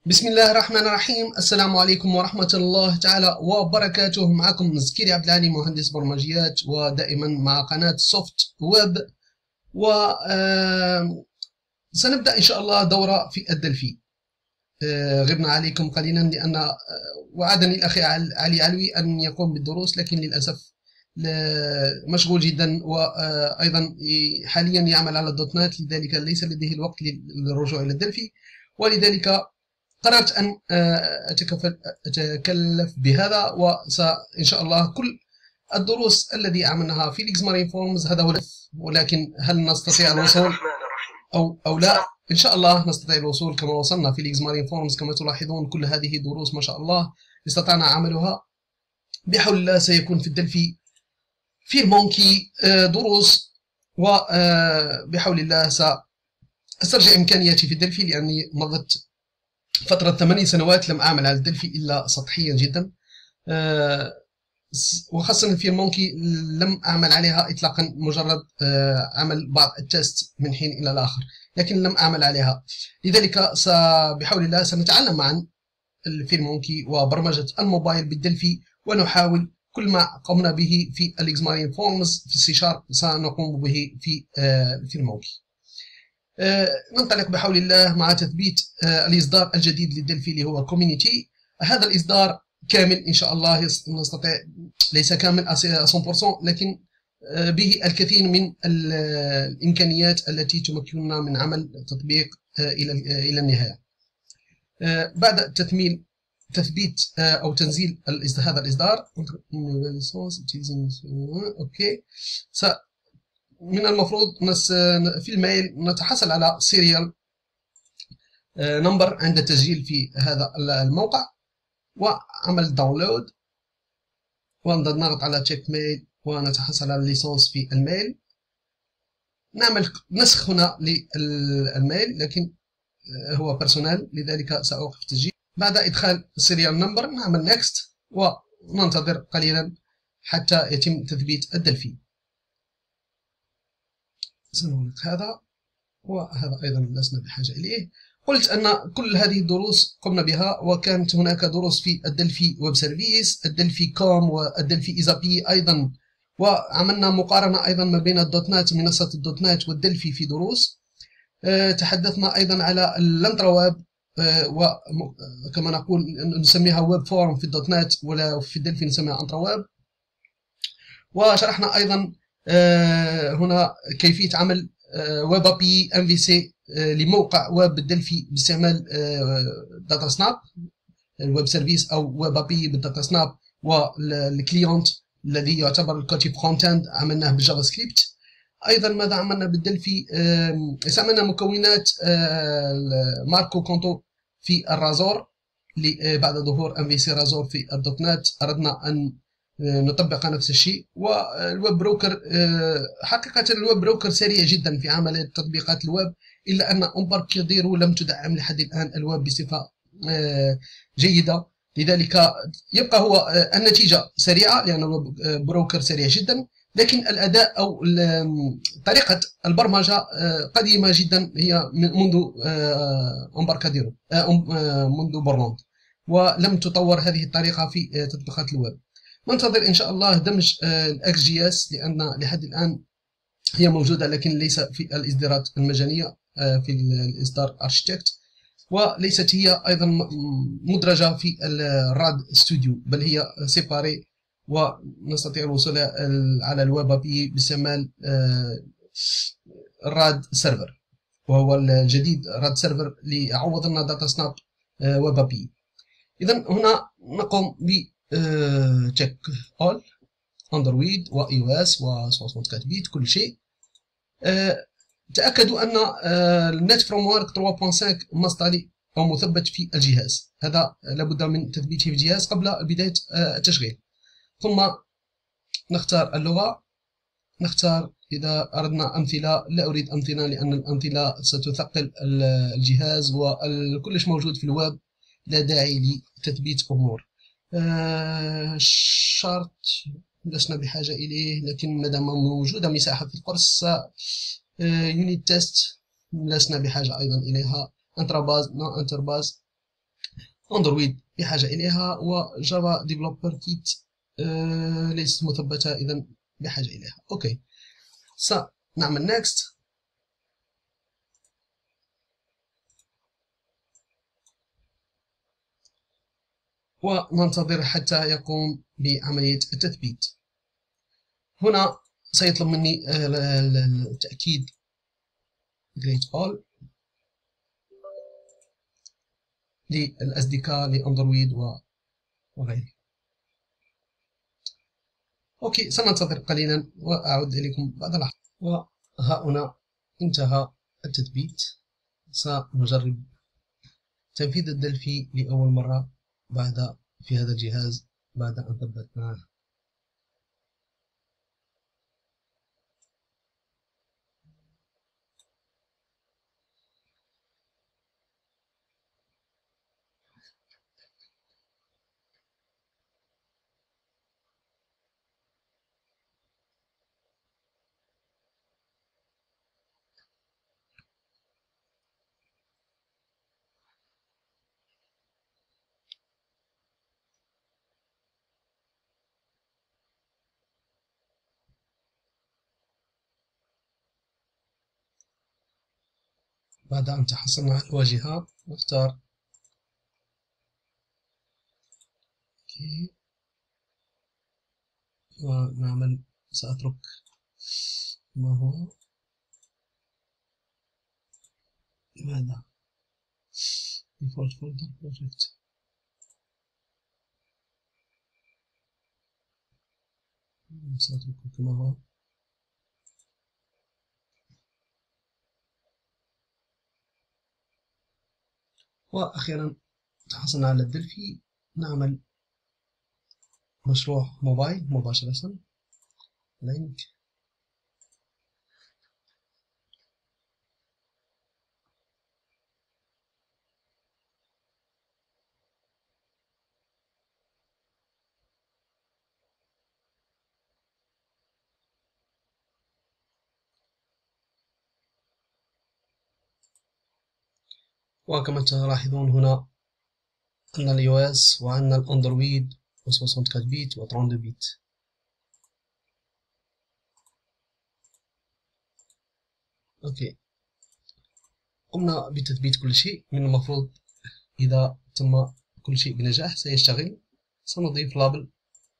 بسم الله الرحمن الرحيم. السلام عليكم ورحمة الله تعالى وبركاته. معكم زكريا عبد العالي، مهندس برمجيات، ودائما مع قناة سوفت ويب. و سنبدأ إن شاء الله دورة في الدلفي. غبنا عليكم قليلا لأن وعدني الأخي علي علوي أن يقوم بالدروس، لكن للأسف مشغول جدا، وأيضا حاليا يعمل على الدوت نت، لذلك ليس لديه الوقت للرجوع إلى الدلفي، ولذلك قررت أن أتكلف بهذا. وإن شاء الله كل الدروس الذي عملناها في الإكسمارين فورمز هذا هو الهدف، ولكن هل نستطيع الوصول أو لا؟ إن شاء الله نستطيع الوصول كما وصلنا في الإكسمارين فورمز. كما تلاحظون كل هذه دروس ما شاء الله استطعنا عملها بحول الله. سيكون في الدلفي في المونكي دروس، وبحول الله سأسترجع إمكانياتي في الدلفي، لأني مضت فترة 8 سنوات لم أعمل على الدلفي إلا سطحيا جدا، وخاصة في المونكي لم أعمل عليها إطلاقا، مجرد عمل بعض التست من حين إلى الآخر، لكن لم أعمل عليها. لذلك بحول الله سنتعلم معا في المونكي وبرمجة الموبايل بالدلفي، ونحاول كل ما قمنا به في الإكسمارين فورمز في السي شارب سنقوم به في المونكي. ننطلق بحول الله مع تثبيت الإصدار الجديد للدلفي اللي هو كوميونيتي. هذا الإصدار كامل إن شاء الله، نستطيع ليس كامل 100%، لكن به الكثير من الإمكانيات التي تمكننا من عمل تطبيق إلى النهاية. بعد تثبيت أو تنزيل هذا الإصدار، أوكي، من المفروض في الميل نتحصل على سيريال نمبر عند التسجيل في هذا الموقع، وعمل داونلود، ونضغط على تشيك ميل ونتحصل على الليسانس في الميل. نعمل نسخ هنا للميل، لكن هو بيرسونال، لذلك سأوقف التسجيل. بعد إدخال السيريال نمبر نعمل نيكست، وننتظر قليلا حتى يتم تثبيت الدلفي. سنغلق هذا، وهذا أيضا لسنا بحاجة إليه. قلت أن كل هذه الدروس قمنا بها، وكانت هناك دروس في الدلفي ويب سيرفيس، الدلفي كوم، والدلفي إيزابي أيضا، وعملنا مقارنة أيضا ما بين الدوت نت، منصة الدوت نت والدلفي في دروس. تحدثنا أيضا على الانترا ويب، وكما نقول نسميها ويب فورم في الدوت نت، ولا في الدلفي نسميها انترا ويب. وشرحنا أيضا هنا كيفية عمل ويب ابي ام في سي لموقع ويب بالدلفي باستعمال داتا سناب، الويب سيرفيس او ويب ابي بالداتا سناب، والكليونت الذي يعتبر الكوتي فرونت اند عملناه بالجافا سكريبت. ايضا ماذا عملنا بالدلفي؟ استعملنا مكونات ماركو كونتو في الرازور، بعد ظهور ام في سي رازور في الدوت نت اردنا ان نطبق نفس الشيء. والويب بروكر، حقيقة الويب بروكر سريع جدا في عمل تطبيقات الويب، إلا أن أمباركاديرو لم تدعم لحد الآن الويب بصفة جيدة، لذلك يبقى هو النتيجة سريعة لأن الويب بروكر سريع جدا، لكن الأداء أو طريقة البرمجة قديمة جدا، هي منذ أمباركاديرو، منذ بورلاند، ولم تطور هذه الطريقة في تطبيقات الويب. ننتظر إن شاء الله دمج الأكس جي اس، لأن لحد الآن هي موجودة لكن ليس في الإصدارات المجانية، في الإصدار أرشيتكت، وليست هي أيضا مدرجة في الراد ستوديو، بل هي سيباري، ونستطيع الوصول على الويب ابي باستعمال الراد سيرفر، وهو الجديد راد سيرفر ليعوض لنا داتا سناب ويب ابي. إذا هنا نقوم ب تشيك اول اندرويد واي او اس و64 بيت كل شيء. تاكدوا ان النت فروم ورك 3.5 مصدري او مثبت في الجهاز، هذا لابد من تثبيته في الجهاز قبل بدايه التشغيل. ثم نختار اللغه، نختار اذا اردنا امثله، لا اريد امثله لان الامثله ستثقل الجهاز، وكلش موجود في الويب، لا داعي لتثبيت امور. شرط لسنا بحاجة إليه، لكن مادام موجودة مساحة في القرص يونيت تيست لسنا بحاجة أيضا إليها. انترباز نو انترباز أندرويد بحاجة إليها، وجافا ديفلوبر كيت ليست مثبتة، إذا بحاجة إليها. أوكي، سنعمل next وننتظر حتى يقوم بعملية التثبيت. هنا سيطلب مني التأكيد Great All للأصدقاء لأندرويد وغيره. أوكي، سننتظر قليلا وأعود إليكم بعد لحظة. وها هنا انتهى التثبيت. سنجرب تنفيذ الدلفي لأول مرة في هذا الجهاز بعد أن ثبتناه. بعد أن تحصلنا على الواجهة نختار ونعمل. سأترك ما هو. لماذا default folder project؟ سأتركه كما هو. وأخيرا تحصلنا على الدلفي. نعمل مشروع موبايل مباشرة. لينك. وكما تلاحظون هنا أن اليو اس وأن الأندرويد 64 بت و 32 بت. أوكي، قمنا بتثبيت كل شيء. من المفروض إذا تم كل شيء بنجاح سيشتغل. سنضيف لابل.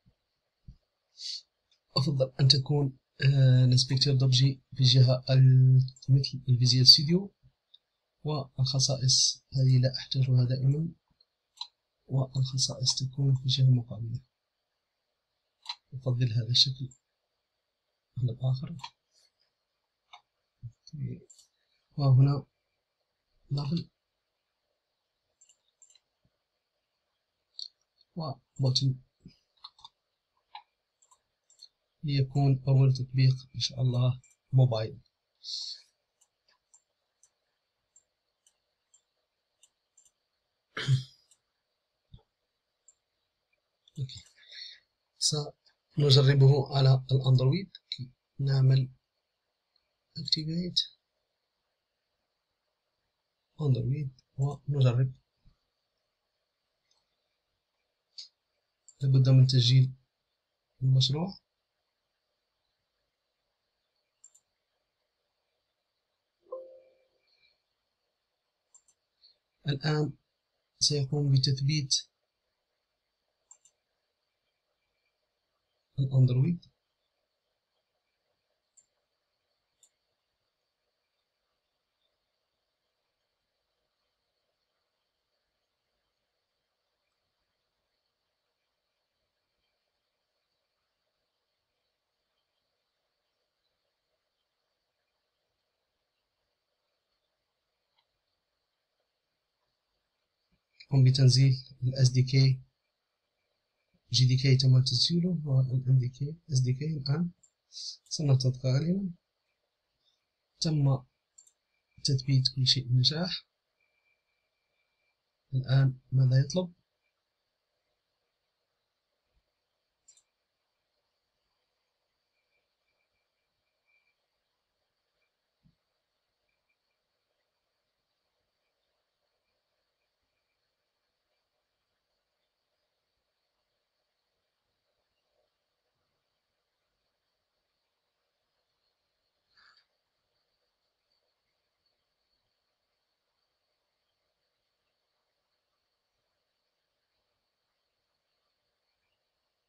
أفضل أن تكون الانسبكتور دوبجي في الجهة مثل الفيزيال ستوديو. والخصائص هذه لا أحتاجها دائما، والخصائص تكون في الجهة المقابلة. أفضل هذا الشكل على الآخر. وهنا لابل وبوتن ليكون أول تطبيق إن شاء الله موبايل. أوكي. سنجربه على الأندرويد. نعمل Activate أندرويد ونجرب. لابد من تسجيل المشروع. الآن سيقوم بتثبيت الأندرويد. قم بتنزيل ال SDK. GDK تم تسجيله، وال SDK الآن سننتظر قليلا. تم تثبيت كل شيء بنجاح. الآن ماذا يطلب؟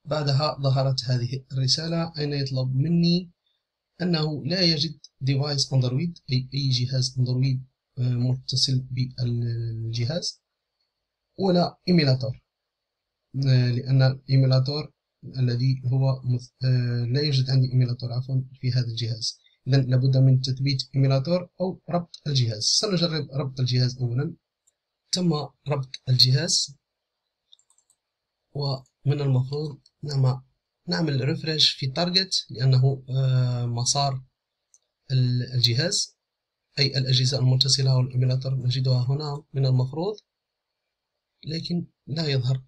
بعدها ظهرت هذه الرسالة أين يطلب مني أنه لا يجد device أندرويد، أي جهاز أندرويد متصل بالجهاز، ولا إيميلاتور، لأن الإيميلاتور الذي هو لا يوجد عندي إيميلاتور عفوا في هذا الجهاز. إذا لابد من تثبيت إيميلاتور أو ربط الجهاز. سنجرب ربط الجهاز أولا. تم ربط الجهاز، ومن المفروض نعمل ريفرش في تارجت، لأنه مسار الجهاز أي الأجهزة المتصلة والإيميلاتور نجدها هنا من المفروض، لكن لا يظهر.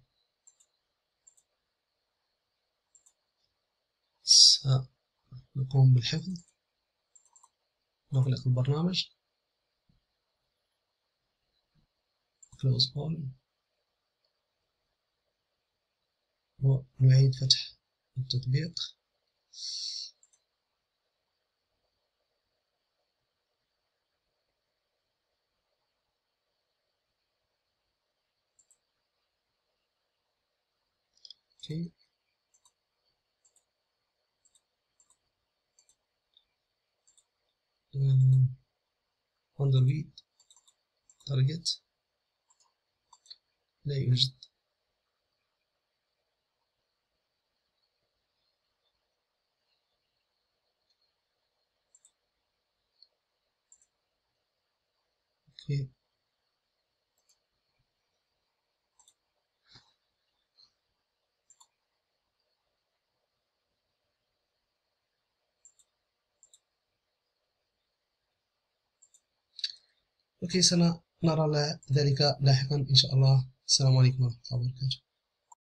سنقوم بالحفظ، نغلق البرنامج close all ونعيد فتح التطبيق. اوكي، اندرويد تارجت لا يوجد. اوكي، سنرى ذلك لاحقا إن شاء الله. السلام عليكم ورحمة الله وبركاته.